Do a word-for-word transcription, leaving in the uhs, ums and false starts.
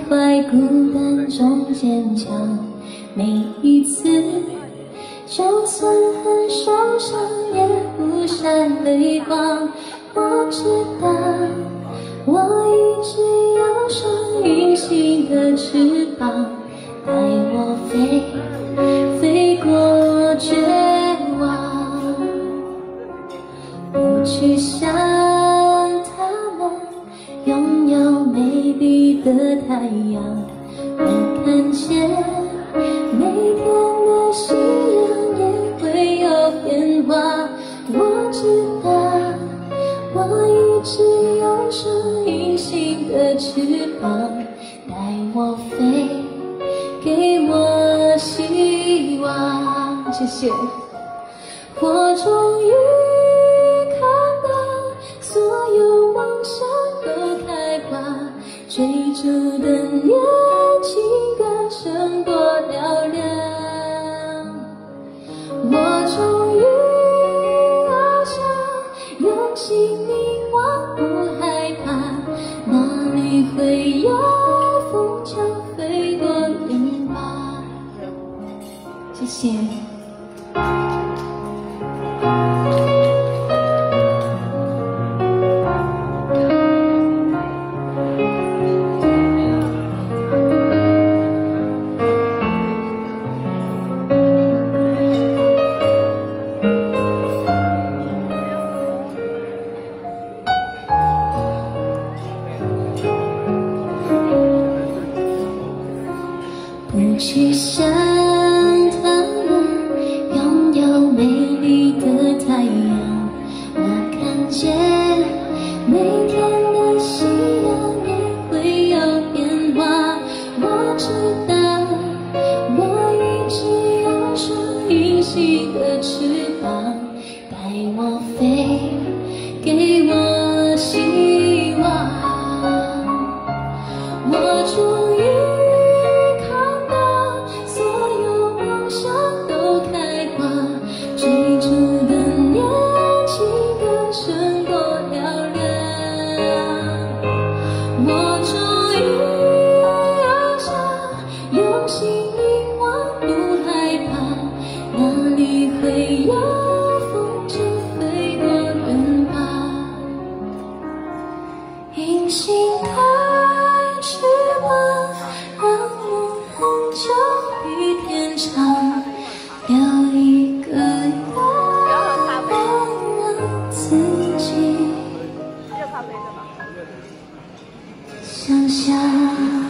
怀孤单中坚强。每一次，就算很受伤，也不闪泪光。我知道，我一直有双隐形的翅膀，带我飞，飞过绝望。不去想他们拥有美丽的太阳，我看见每天的夕阳也会有变化。我知道，我一直有双隐形的翅膀，带我飞，给我希望。谢谢。我终于看到，所有梦想都开花，追逐的年轻更胜过嘹亮。我终于翱翔，用心迷惘，不害怕，哪里会有风就飞过云吧。谢谢。不去想他们拥有美丽的太阳，我看见每天的夕阳也会有变化。我知道，我一直有双隐形的翅膀，带我飞，给我希望。我终于会有风筝飞过远吧，隐形的翅膀让我很久比天长，有一个愿让自己想象。